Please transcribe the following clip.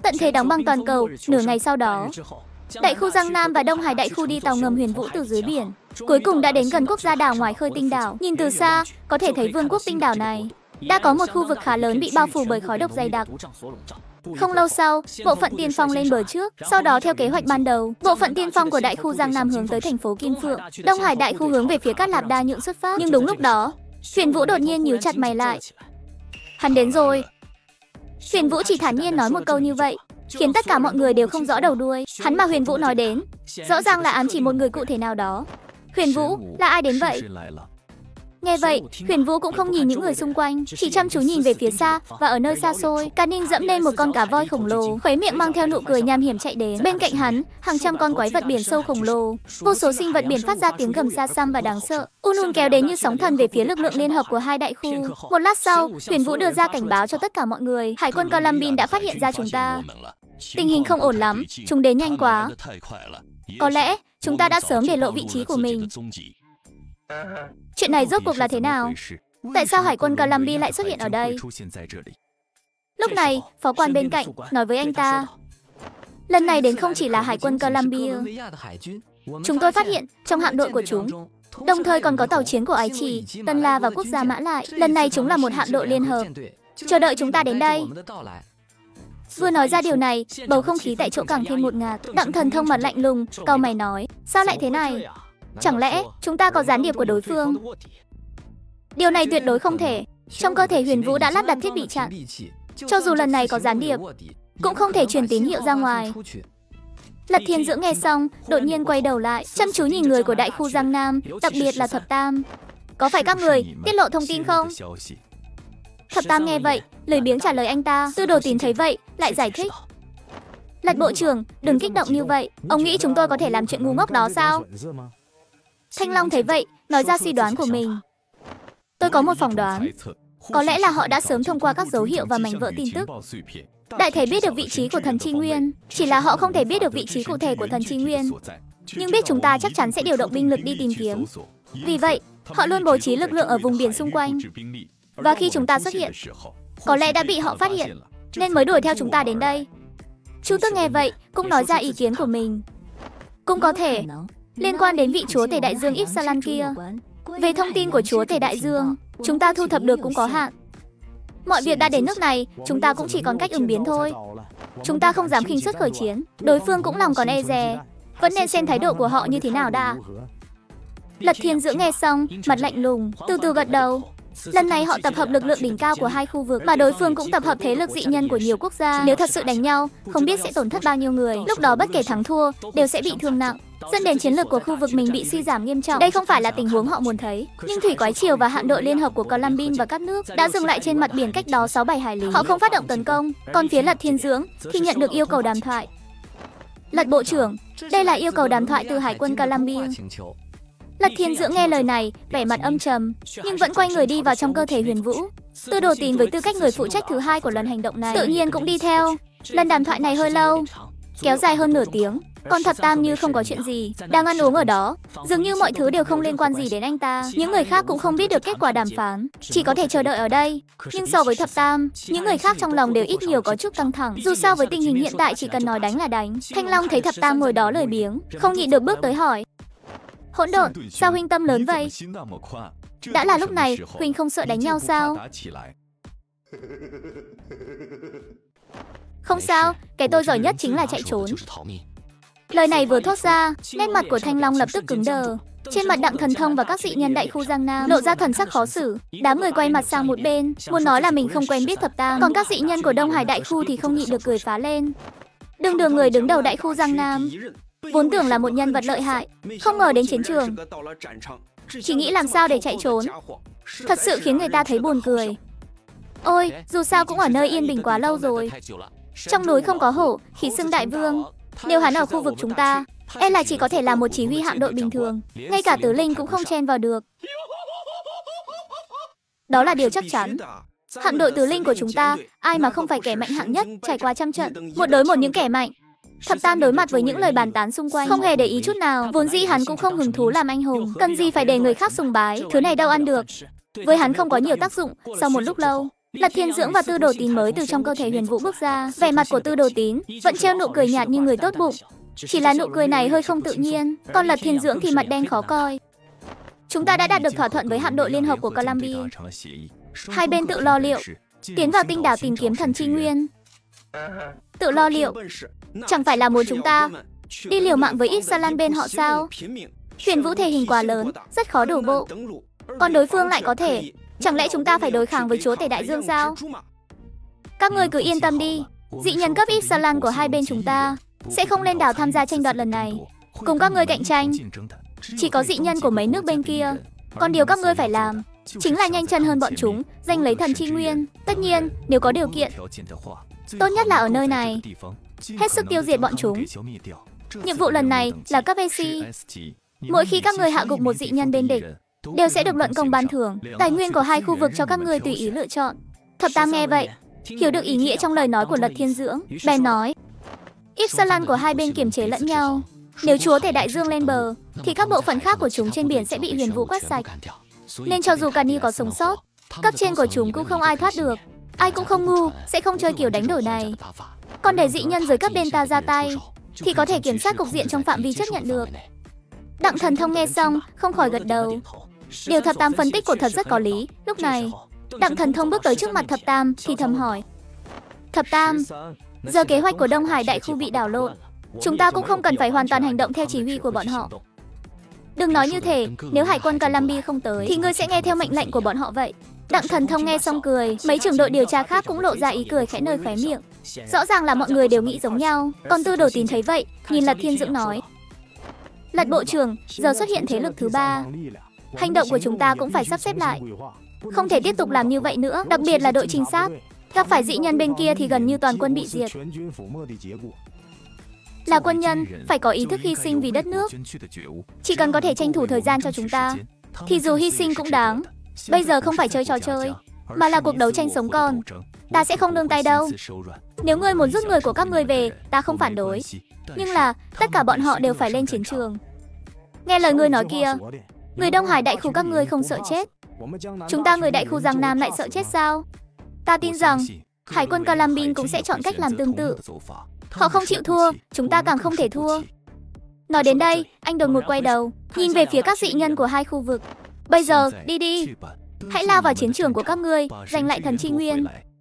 Tận thế đóng băng toàn cầu. Nửa ngày sau đó, Đại khu Giang Nam và Đông Hải Đại khu đi tàu ngầm Huyền Vũ từ dưới biển, cuối cùng đã đến gần quốc gia đảo ngoài khơi tinh đảo. Nhìn từ xa, có thể thấy vương quốc tinh đảo này đã có một khu vực khá lớn bị bao phủ bởi khói độc dày đặc. Không lâu sau, bộ phận tiên phong lên bờ trước. Sau đó theo kế hoạch ban đầu, bộ phận tiên phong của Đại khu Giang Nam hướng tới thành phố Kim Phượng, Đông Hải Đại khu hướng về phía Cát Lạp Đa Nhượng xuất phát. Nhưng đúng lúc đó, Huyền Vũ đột nhiên nhíu chặt mày lại. Hắn đến rồi. Huyền Vũ chỉ thản nhiên nói một câu như vậy, khiến tất cả mọi người đều không rõ đầu đuôi. Hắn mà Huyền Vũ nói đến, rõ ràng là ám chỉ một người cụ thể nào đó. Huyền Vũ, là ai đến vậy? Nghe vậy, Huyền Vũ cũng không nhìn những người xung quanh, chỉ chăm chú nhìn về phía xa. Và ở nơi xa xôi, Càn Ninh dẫm lên một con cá voi khổng lồ, khóe miệng mang theo nụ cười nham hiểm chạy đến. Bên cạnh hắn, hàng trăm con quái vật biển sâu khổng lồ, vô số sinh vật biển phát ra tiếng gầm xa xăm và đáng sợ, kéo đến như sóng thần về phía lực lượng liên hợp của hai đại khu. Một lát sau, Huyền Vũ đưa ra cảnh báo cho tất cả mọi người. Hải quân Colombine đã phát hiện ra chúng ta. Tình hình không ổn lắm, chúng đến nhanh quá. Có lẽ chúng ta đã sớm để lộ vị trí của mình. Chuyện này rốt cuộc là thế nào? Tại sao Hải quân Colombia lại xuất hiện ở đây? Lúc này, phó quan bên cạnh nói với anh ta, lần này đến không chỉ là Hải quân Colombia. Chúng tôi phát hiện trong hạm đội của chúng, đồng thời còn có tàu chiến của Ái Chỉ, Tân La và quốc gia Mã Lại. Lần này chúng là một hạm đội liên hợp, chờ đợi chúng ta đến đây. Vừa nói ra điều này, bầu không khí tại chỗ càng thêm ngột ngạt. Đặng Thần Thông mặt lạnh lùng, cau mày nói, sao lại thế này? Chẳng lẽ chúng ta có gián điệp của đối phương? Điều này tuyệt đối không thể. Trong cơ thể Huyền Vũ đã lắp đặt thiết bị chặn. Cho dù lần này có gián điệp, cũng không thể truyền tín hiệu ra ngoài. Lật Thiên Dưỡng nghe xong, đột nhiên quay đầu lại, chăm chú nhìn người của Đại khu Giang Nam, đặc biệt là Thập Tam. Có phải các người tiết lộ thông tin không? Thập Tam nghe vậy, lười biếng trả lời anh ta. Tư Đồ Tín thấy vậy, lại giải thích. Lật bộ trưởng, đừng kích động như vậy. Ông nghĩ chúng tôi có thể làm chuyện ngu ngốc đó sao? Thanh Long thấy vậy, nói ra suy đoán của mình. Tôi có một phỏng đoán. Có lẽ là họ đã sớm thông qua các dấu hiệu và mảnh vỡ tin tức, đại thể biết được vị trí của thần Chi Nguyên. Chỉ là họ không thể biết được vị trí cụ thể của thần Chi Nguyên, nhưng biết chúng ta chắc chắn sẽ điều động binh lực đi tìm kiếm. Vì vậy, họ luôn bố trí lực lượng ở vùng biển xung quanh. Và khi chúng ta xuất hiện, có lẽ đã bị họ phát hiện, nên mới đuổi theo chúng ta đến đây. Chu Tước nghe vậy, cũng nói ra ý kiến của mình. Cũng có thể liên quan đến vị chúa tể đại dương Ipsalan kia. Về thông tin của chúa tể đại dương, chúng ta thu thập được cũng có hạn. Mọi việc đã đến nước này, chúng ta cũng chỉ còn cách ứng biến thôi. Chúng ta không dám khinh suất khởi chiến, đối phương cũng lòng còn e dè. Vẫn nên xem thái độ của họ như thế nào đã. Lật Thiên Dưỡng nghe xong, mặt lạnh lùng, từ từ gật đầu. Lần này họ tập hợp lực lượng đỉnh cao của hai khu vực, mà đối phương cũng tập hợp thế lực dị nhân của nhiều quốc gia. Nếu thật sự đánh nhau, không biết sẽ tổn thất bao nhiêu người. Lúc đó bất kể thắng thua, đều sẽ bị thương nặng, dẫn đến chiến lược của khu vực mình bị suy giảm nghiêm trọng. Đây không phải là tình huống họ muốn thấy. Nhưng thủy quái triều và hạm đội liên hợp của Colombine và các nước đã dừng lại trên mặt biển cách đó 6-7 hải lý. Họ không phát động tấn công. Còn phía Lật Thiên Dưỡng thì nhận được yêu cầu đàm thoại. Lật bộ trưởng, đây là yêu cầu đàm thoại từ Hải quân Colombia. Lật Thiên Dưỡng nghe lời này, vẻ mặt âm trầm, nhưng vẫn quay người đi vào trong cơ thể Huyền Vũ. Tư Đồ Tín với tư cách người phụ trách thứ hai của lần hành động này, tự nhiên cũng đi theo. Lần đàm thoại này hơi lâu, kéo dài hơn nửa tiếng. Còn Thập Tam như không có chuyện gì, đang ăn uống ở đó, dường như mọi thứ đều không liên quan gì đến anh ta. Những người khác cũng không biết được kết quả đàm phán, chỉ có thể chờ đợi ở đây. Nhưng so với Thập Tam, những người khác trong lòng đều ít nhiều có chút căng thẳng. Dù sao với tình hình hiện tại chỉ cần nói đánh là đánh. Thanh Long thấy Thập Tam ngồi đó lười biếng, không nhịn được bước tới hỏi. Hỗn độn, sao huynh tâm lớn vậy? Đã là lúc này, huynh không sợ đánh nhau sao? Không sao, cái tôi giỏi nhất chính là chạy trốn. Lời này vừa thốt ra, nét mặt của Thanh Long lập tức cứng đờ. Trên mặt Đặng Thần Thông và các dị nhân Đại khu Giang Nam lộ ra thần sắc khó xử. Đám người quay mặt sang một bên, muốn nói là mình không quen biết Thập Tam. Còn các dị nhân của Đông Hải Đại khu thì không nhịn được cười phá lên. Đường Đường người đứng đầu Đại khu Giang Nam, vốn tưởng là một nhân vật lợi hại, không ngờ đến chiến trường chỉ nghĩ làm sao để chạy trốn. Thật sự khiến người ta thấy buồn cười. Ôi, dù sao cũng ở nơi yên bình quá lâu rồi. Trong núi không có hổ, khí xưng đại vương. Nếu hắn ở khu vực chúng ta, e là chỉ có thể là một chỉ huy hạm đội bình thường, ngay cả Tứ Linh cũng không chen vào được. Đó là điều chắc chắn. Hạm đội Tứ Linh của chúng ta, ai mà không phải kẻ mạnh hạng nhất, trải qua trăm trận, một đối một những kẻ mạnh. Thập Tam đối mặt với những lời bàn tán xung quanh, không hề để ý chút nào. Vốn dĩ hắn cũng không hứng thú làm anh hùng, cần gì phải để người khác sùng bái, thứ này đâu ăn được. Với hắn không có nhiều tác dụng. Sau một lúc lâu, Lật Thiên Dưỡng và Tư Đồ Tín mới từ trong cơ thể Huyền Vũ bước ra. Vẻ mặt của Tư Đồ Tín vẫn treo nụ cười nhạt như người tốt bụng. Chỉ là nụ cười này hơi không tự nhiên, còn Lật Thiên Dưỡng thì mặt đen khó coi. Chúng ta đã đạt được thỏa thuận với hạm đội liên hợp của Columbia. Hai bên tự lo liệu, tiến vào tinh đảo tìm kiếm thần chi nguyên. Tự lo liệu, chẳng phải là muốn chúng ta đi liều mạng với Ixalan bên họ sao? Huyền Vũ thể hình quá lớn, rất khó đổ bộ. Còn đối phương lại có thể. Chẳng lẽ chúng ta phải đối kháng với chúa tể đại dương sao? Các ngươi cứ yên tâm đi. Dị nhân cấp Ixalan của hai bên chúng ta sẽ không lên đảo tham gia tranh đoạt lần này. Cùng các ngươi cạnh tranh, chỉ có dị nhân của mấy nước bên kia. Còn điều các ngươi phải làm chính là nhanh chân hơn bọn chúng, giành lấy thần chi nguyên. Tất nhiên, nếu có điều kiện, tốt nhất là ở nơi này hết sức tiêu diệt bọn chúng. Nhiệm vụ lần này là cấp AC. Mỗi khi các ngươi hạ gục một dị nhân bên địch, đều sẽ được luận công ban thưởng tài nguyên của hai khu vực cho các ngươi tùy ý lựa chọn. Thập Tam nghe vậy, hiểu được ý nghĩa trong lời nói của Lật Thiên Dưỡng, bèn nói: Ixalan của hai bên kiềm chế lẫn nhau. Nếu chúa tể đại dương lên bờ, thì các bộ phận khác của chúng trên biển sẽ bị Huyền Vũ quét sạch. Nên cho dù Cani có sống sót, cấp trên của chúng cũng không ai thoát được. Ai cũng không ngu, sẽ không chơi kiểu đánh đổi này. Còn để dị nhân dưới cấp Delta ra tay, thì có thể kiểm soát cục diện trong phạm vi chấp nhận được. Đặng Thần Thông nghe xong, không khỏi gật đầu. Điều Thập Tam phân tích của thật rất có lý. Lúc này, Đặng Thần Thông bước tới trước mặt Thập Tam, thì thầm hỏi: Thập Tam, giờ kế hoạch của Đông Hải đại khu bị đảo lộn. Chúng ta cũng không cần phải hoàn toàn hành động theo chỉ huy của bọn họ. Đừng nói như thế, nếu hải quân Columbia không tới, thì ngươi sẽ nghe theo mệnh lệnh của bọn họ vậy. Đặng Thần Thông nghe xong cười, mấy trưởng đội điều tra khác cũng lộ ra ý cười khẽ nơi khóe miệng. Rõ ràng là mọi người đều nghĩ giống nhau. Còn Tư Đồ Tín thấy vậy, nhìn Lật Thiên Dưỡng nói: Lật bộ trưởng, giờ xuất hiện thế lực thứ ba. Hành động của chúng ta cũng phải sắp xếp lại. Không thể tiếp tục làm như vậy nữa, đặc biệt là đội trinh sát. Gặp phải dị nhân bên kia thì gần như toàn quân bị diệt. Là quân nhân, phải có ý thức hy sinh vì đất nước. Chỉ cần có thể tranh thủ thời gian cho chúng ta, thì dù hy sinh cũng đáng. Bây giờ không phải chơi trò chơi, mà là cuộc đấu tranh sống còn. Ta sẽ không nương tay đâu. Nếu ngươi muốn rút người của các ngươi về, ta không phản đối. Nhưng là, tất cả bọn họ đều phải lên chiến trường. Nghe lời ngươi nói kia, người Đông Hải đại khu các ngươi không sợ chết. Chúng ta người đại khu Giang Nam lại sợ chết sao? Ta tin rằng, hải quân Columbia cũng sẽ chọn cách làm tương tự. Họ không chịu thua, chúng ta càng không thể thua. Nói đến đây, anh đột ngột quay đầu, nhìn về phía các dị nhân của hai khu vực. Bây giờ, đi đi. Hãy lao vào chiến trường của các ngươi, giành lại thần chi nguyên.